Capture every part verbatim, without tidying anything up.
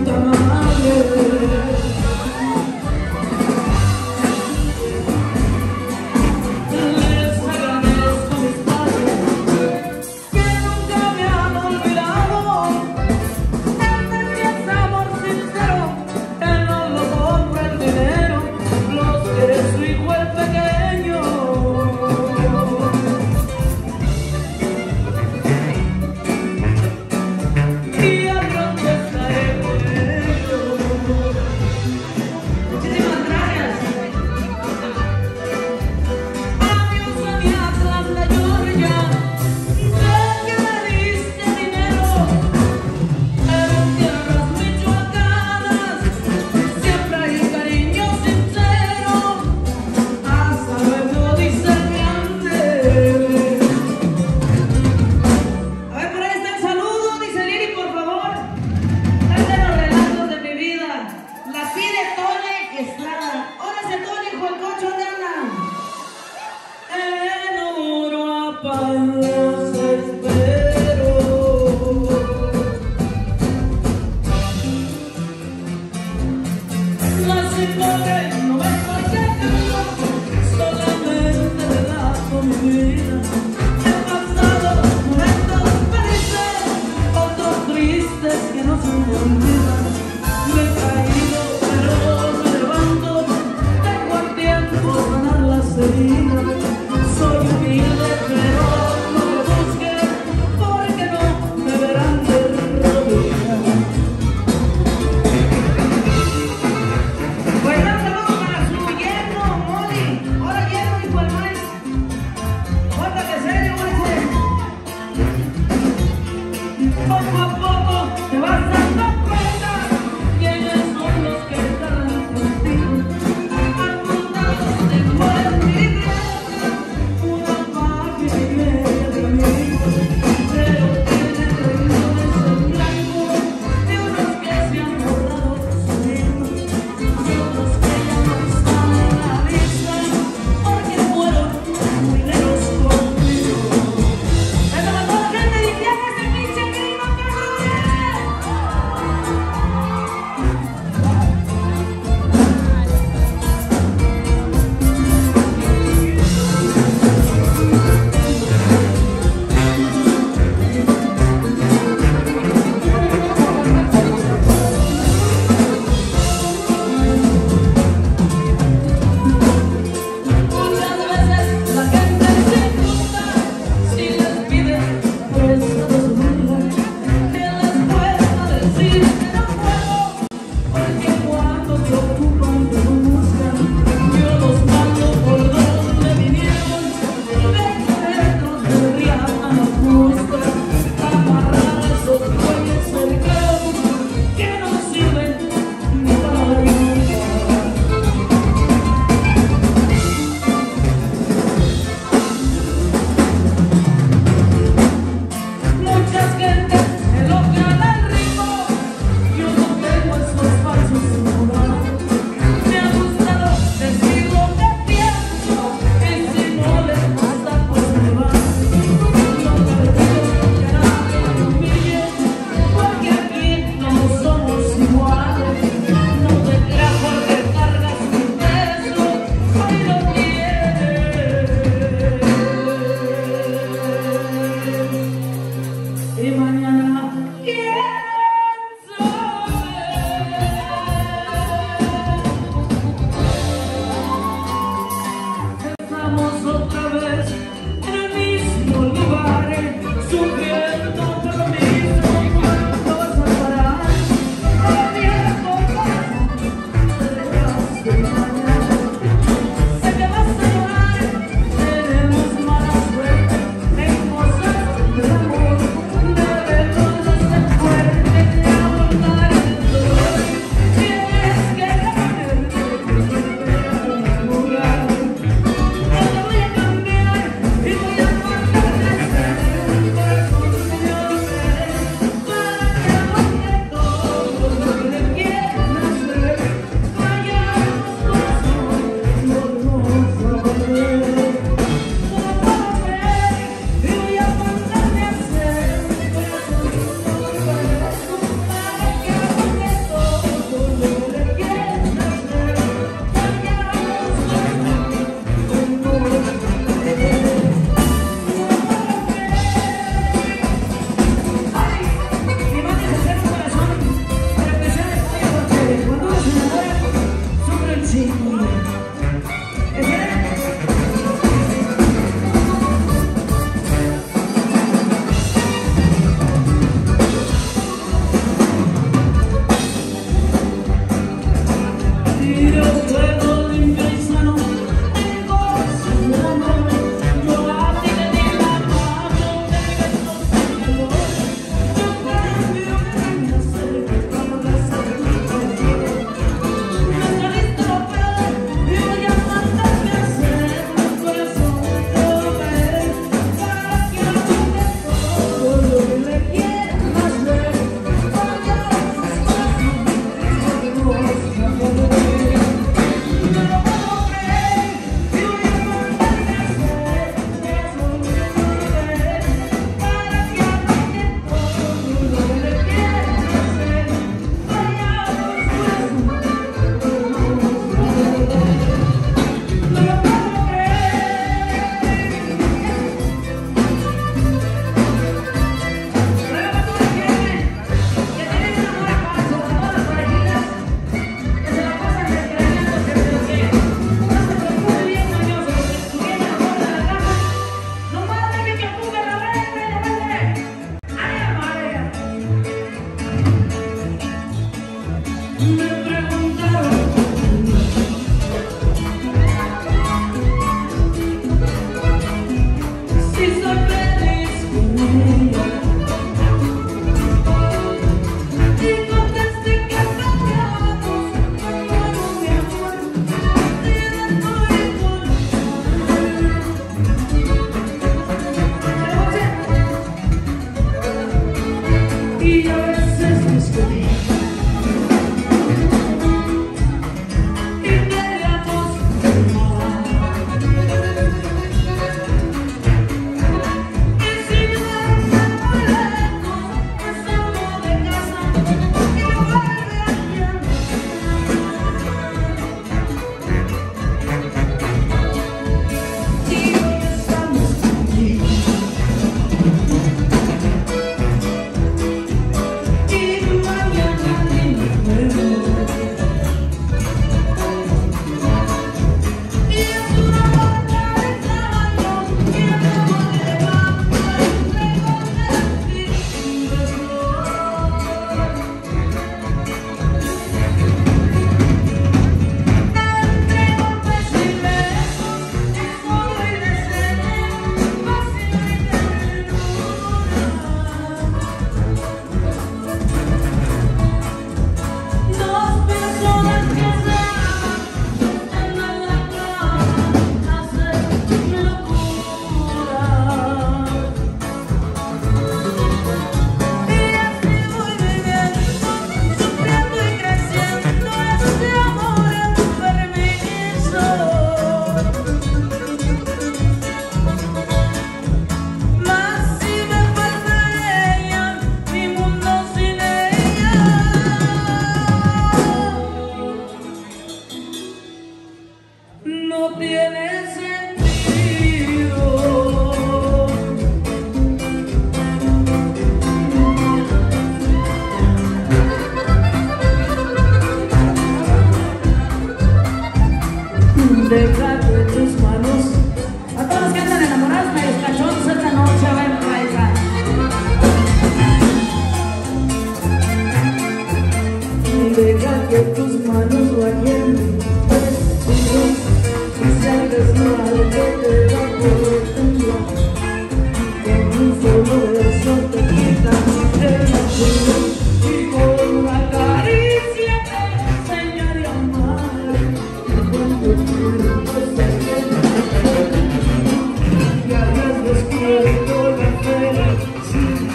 Y a pronto estaré con él. Deja que tus manos, a todos los que andan enamorados, medios cachondos esta noche, a ver, traigan. Deja que tus manos vayan desnudos, y salgas mal que te da por temblar. Con un solo beso te quitan el apuro, y con una caricia te enseñaré a amar. Cuando y hayas despierto la felicidad,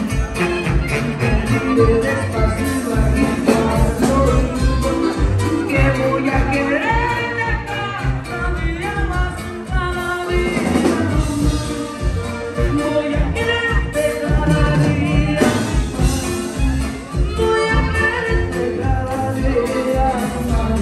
despacito agitando, que voy a quererte cada día más, cada día más. Voy a quererte cada día más, voy a quererte cada día más.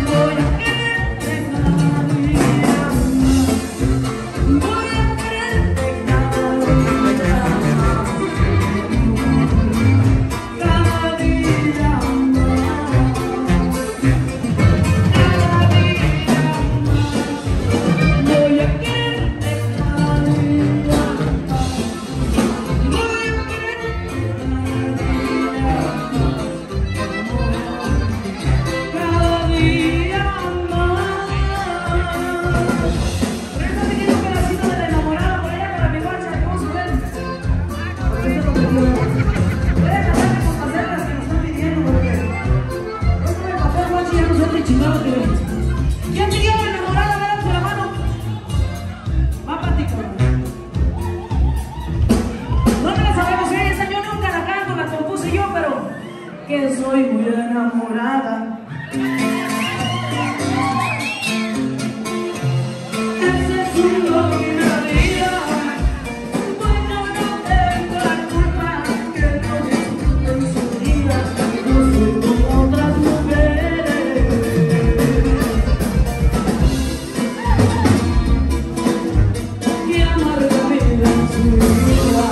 Voy a querer estoy muy enamorada. Ese es un loco y una vida. Bueno, no tengo la culpa que no disfruto en su vida. No soy como otras mujeres. Y amarga vida en su vida.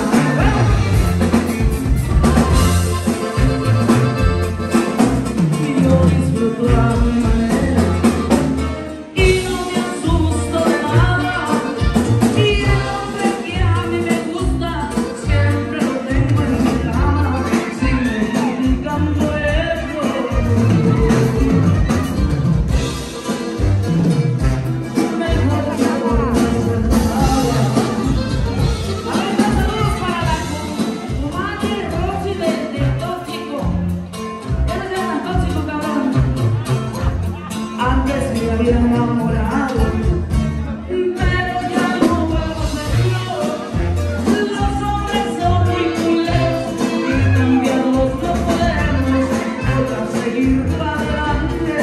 Enamorado, pero ya no puedo serlo. Los hombres son muy culeros y cambiarlos no podemos. Toca seguir para adelante,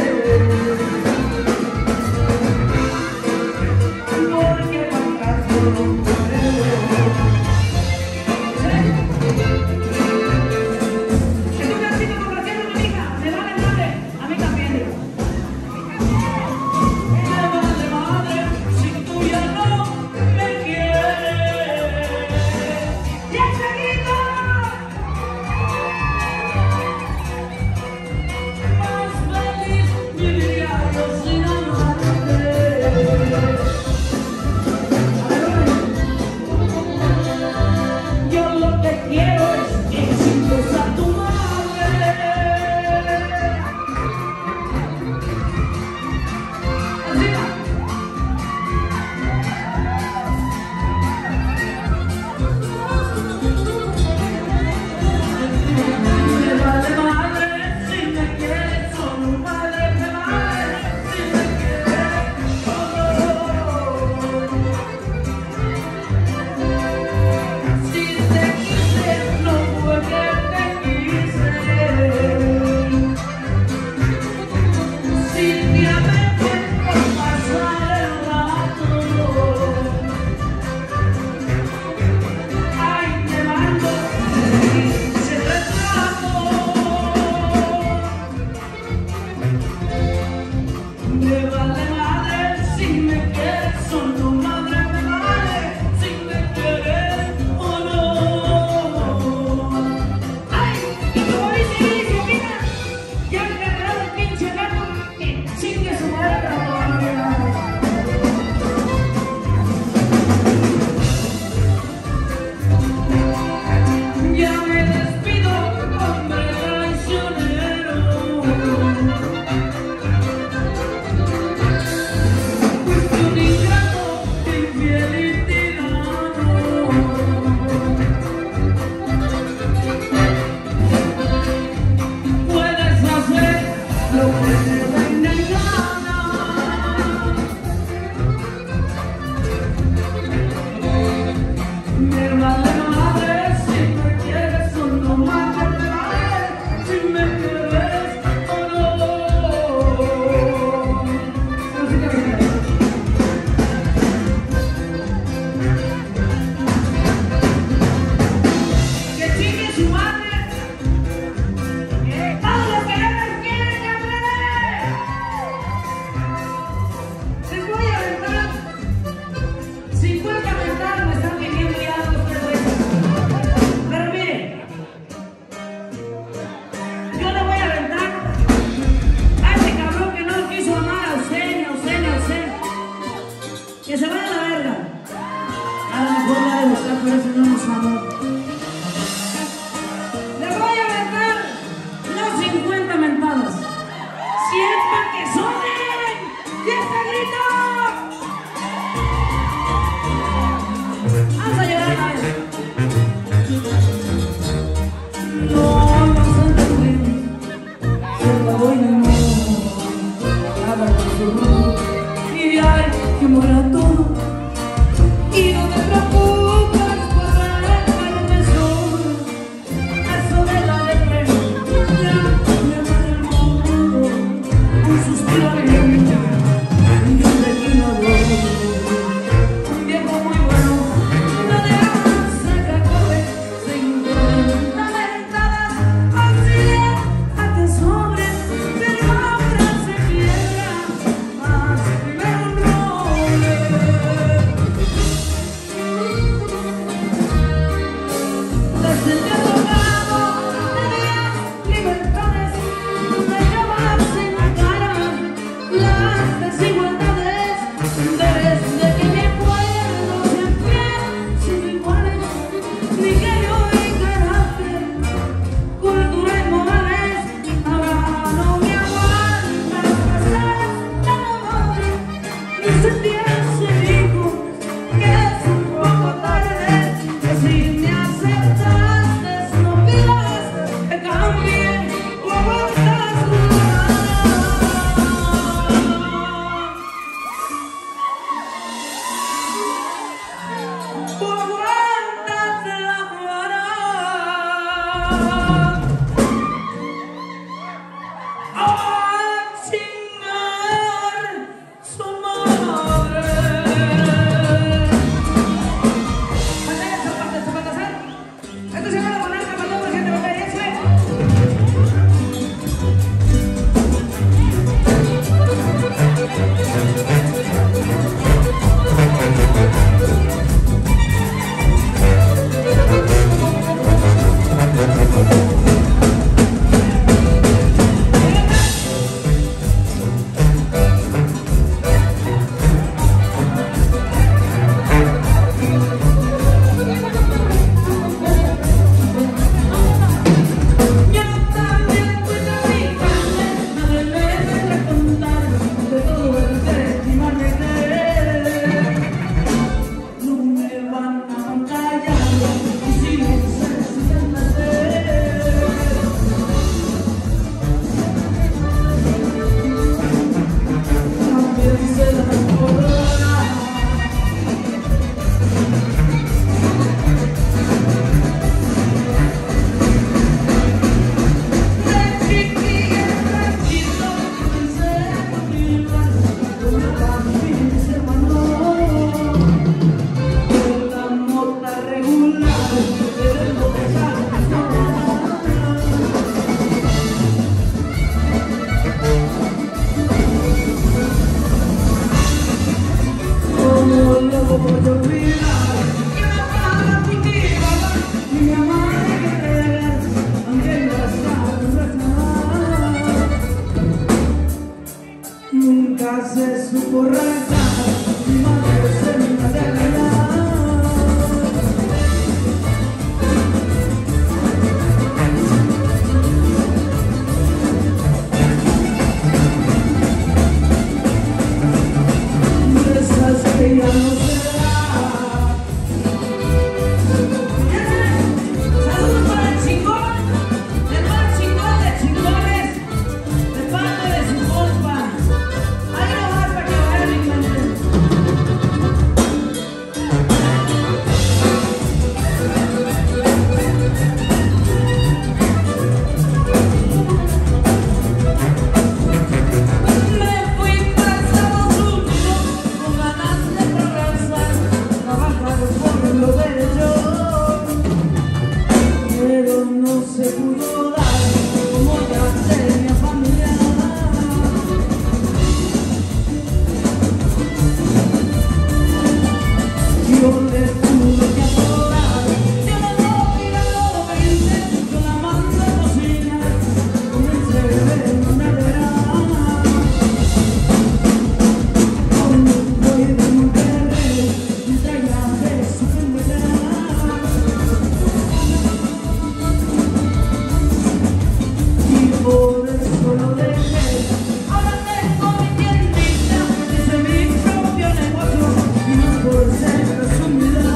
porque para acaso no podemos. Es un gatito complaciendo a mi hija, me vale madre, a mí también. Que se vaya a la verga. A lo mejor la de buscar, pero eso no nos amor. Le voy a aventar las cincuenta mentadas. Si es para que sonen. ¡Y este grito! Vamos a llorar a ver. No, no se te olvide. Se la voy de nuevo. Nada con su rumbo. Y de ahí que muera todo. Y no te preocupes por verme. lo veré yo, pero no se pudo dar como ya tenía familia. Yo le tuve que adorar, yo no lo vi a lo veinte, con la mano de cocina, comencé a beber una nevera. Con un boy de Monterrey, me traía de su enfermedad. Y por eso lo dejé, ahora tengo mi tiendita, ese es mi propio negocio, y no es por ser presumida,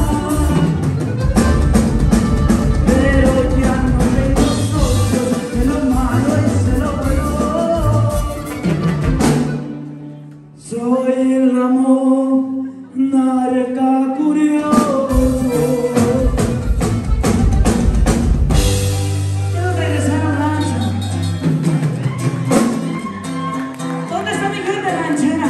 pero ya no tengo socios, de lo malo es de lo bueno. Soy el amor, narca curioso. Quiero regresar al rancho. ¿Dónde está mi gente ranchera?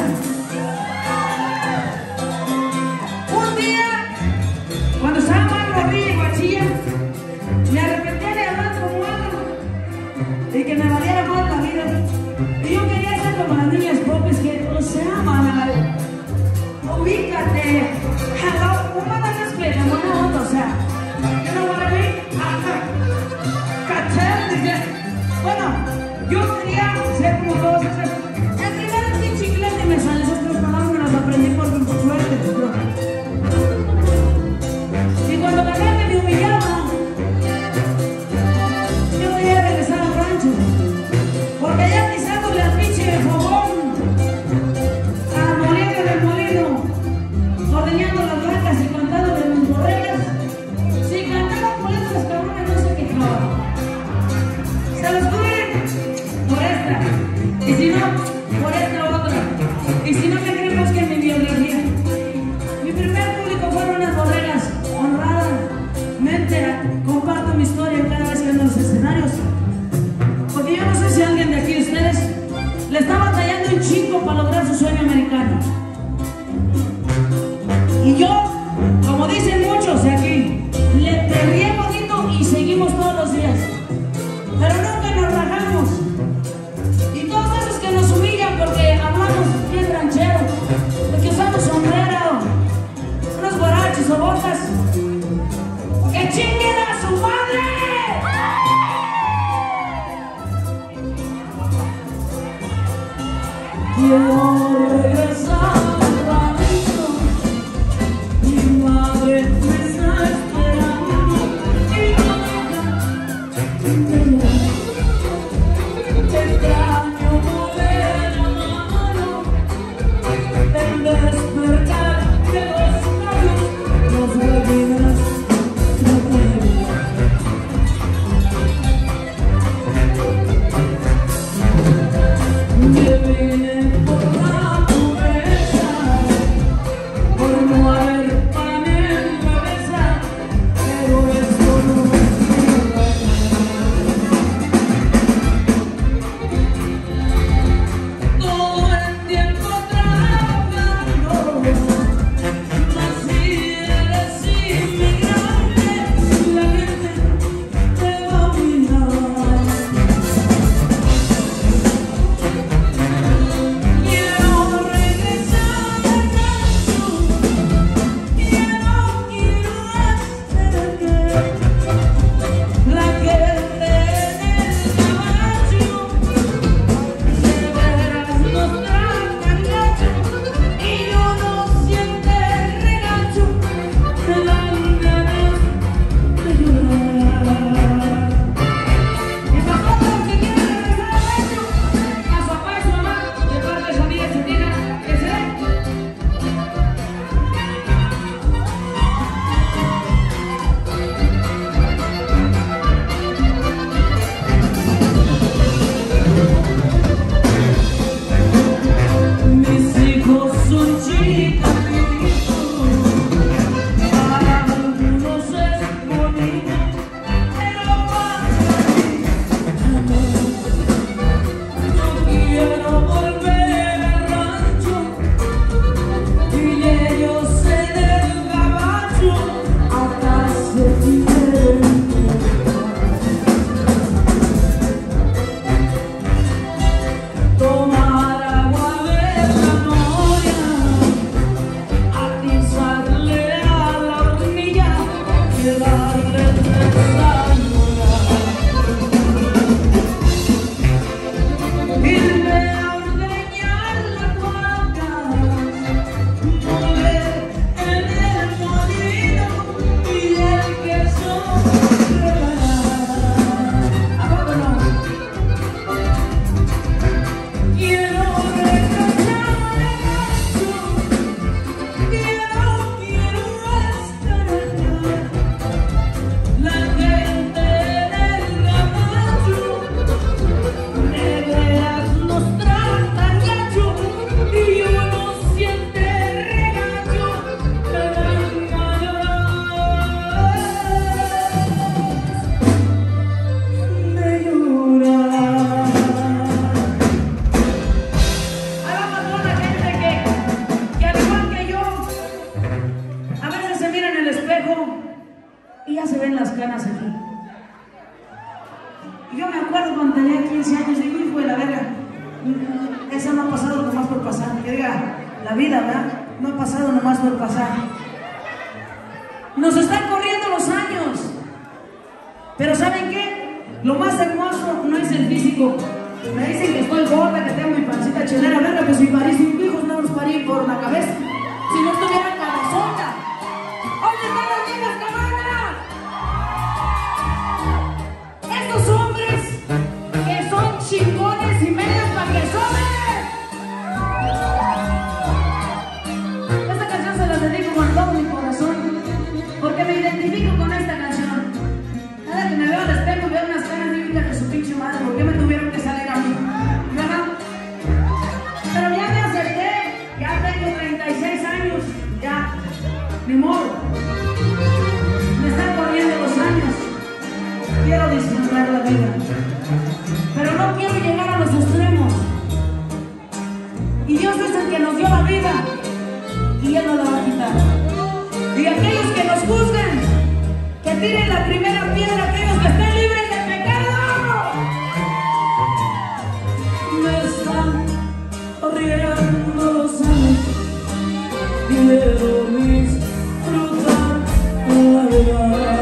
Un día, cuando estaba más morrilla y guachilla, me arrepentía de hablar como algo y que me valiera más la vida. Y yo quería ser como las niñas popes que, o sea, manal, ubícate, hello, una de esas que de buena onda, o sea, you know what I mean? Ajá, cartel, dice. Bueno, yo quería ser como todos esos. El primer chiclete me sale esas tres palabras, me las aprendí por mi suerte. Y cuando la gente me humillaba, yo quería regresar al rancho, porque ya pisándole al pinche fogón, al molino del molino, ordeñando las vacas y cantando de mis borregas, si cantaban por esas cabrones no se quejaban. Se los cubren por esta, y si no, por esta otra. Y si no me creen, busquen mi biografía. Mi primer público fueron unas borregas, honradamente comparto mi historia cada vez que ando en los escenarios. Porque yo no sé si alguien de aquí de ustedes le está batallando un chingo para lograr su sueño americano. Y yo, como dicen muchos de aquí, le peleé bonito y seguimos todos los días. Pero nunca nos rajamos. Y todos esos que nos humillan porque hablamos bien ranchero, porque usamos sombrero, unos borrachos o botas, ¡que chinguen a su madre! Quiero regresar al rancho, mi madre me está esperando, y no te extraño mover la mano, el despertar de los labios, las lágrimas no pueden. Me vine por la espejo y ya se ven las canas aquí. Y yo me acuerdo cuando tenía quince años, digo, hijo de la verga, eso no ha pasado nomás por pasar. Que diga, la vida, ¿verdad? No ha pasado nomás por pasar. Nos están corriendo los años. Pero ¿saben qué? Lo más hermoso no es el físico. Me dicen que estoy gorda, que tengo mi pancita chelera. Verga, pues si parí cinco hijos no los parí por la cabeza. Si no estuviera cabezota. ¿Dónde están las viejas cabronas? Estos hombres que son chingones y medios para que soben. Esta canción se la dedico con todo mi corazón, porque me identifico con esta canción. Cada que me veo al espejo veo unas caras límpidas de su pinche madre. ¿Por qué me tuvieron que salir a mí? ¿Verdad? Pero ya me acepté. Ya tengo treinta y seis años. Ya, ni modo. Me están corriendo los años. Quiero disfrutar la vida, pero no quiero llegar a los extremos. Y Dios es el que nos dio la vida y Él no la va a quitar. Y aquellos que nos juzguen, que tiren la primera piedra, aquellos que estén libres de pecado. Me están corriendo los años, quiero disfrutar la vida.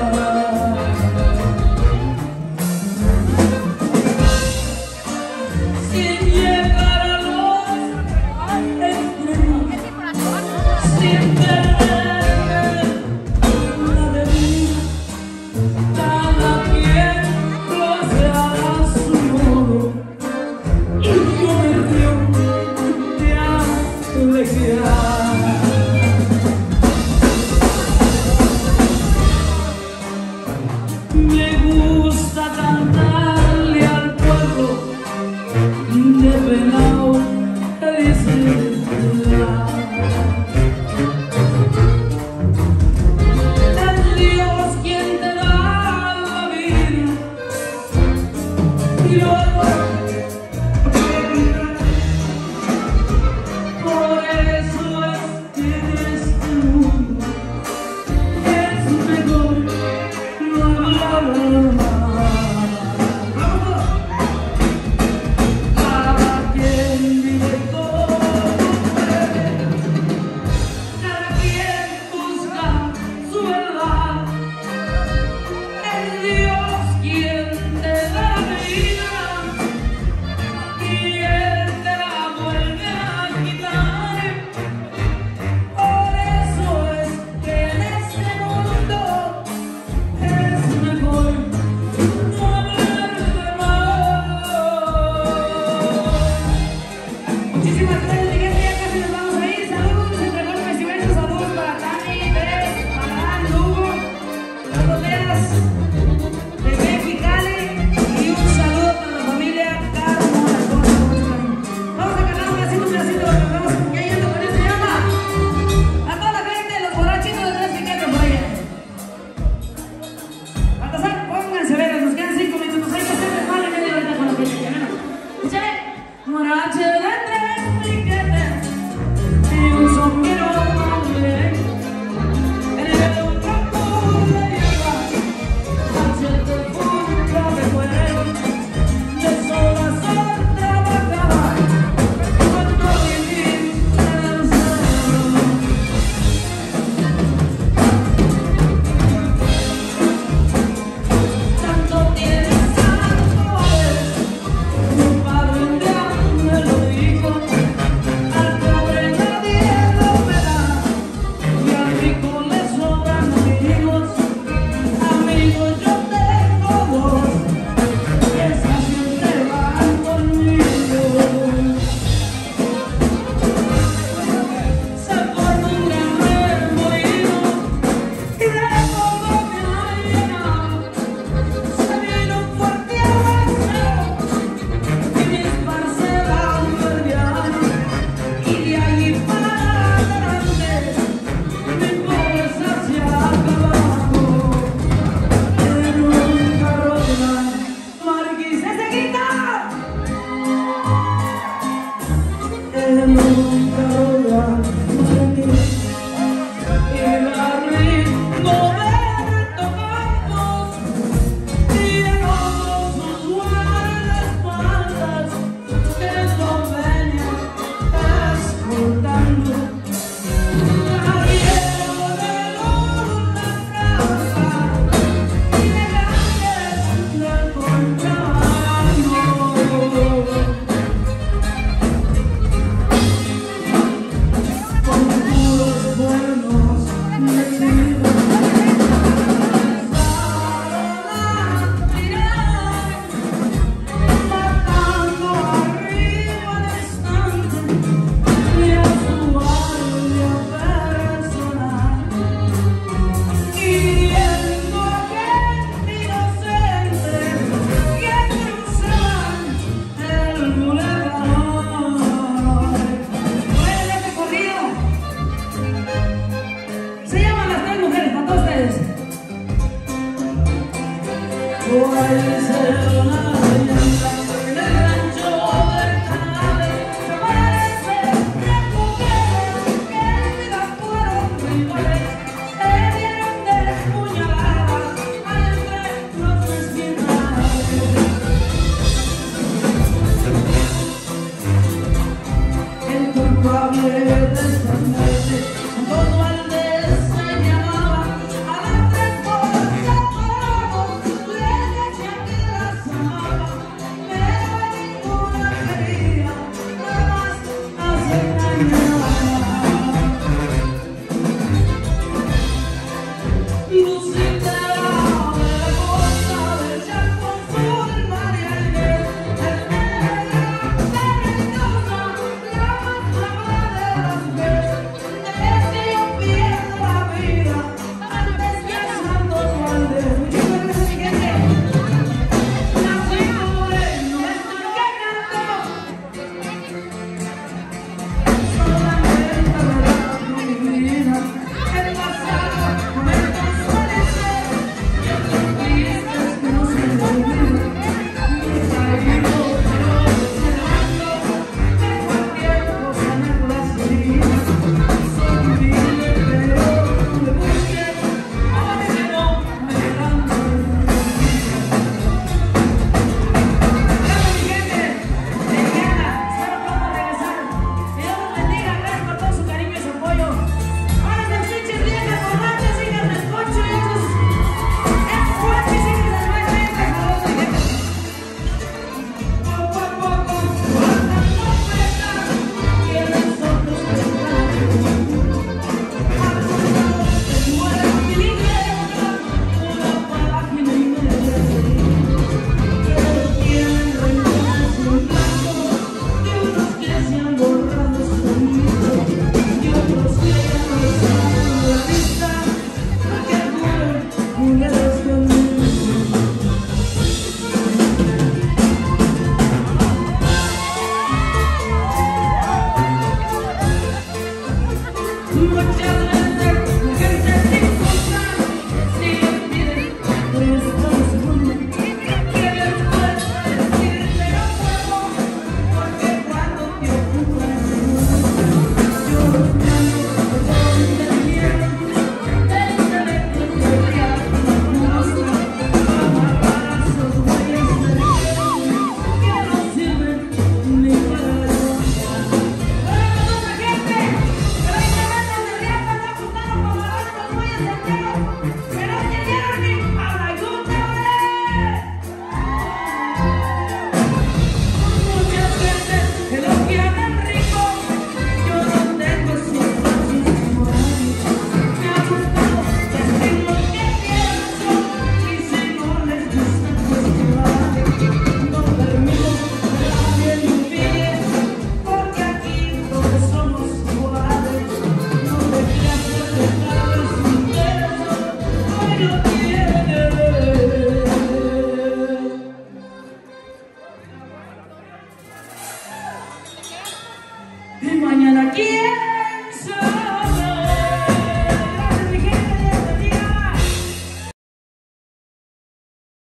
y no sé